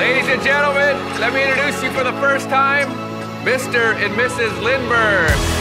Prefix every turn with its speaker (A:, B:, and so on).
A: Ladies and gentlemen, let me introduce you for the first time, Mr. and Mrs. Lindbergh.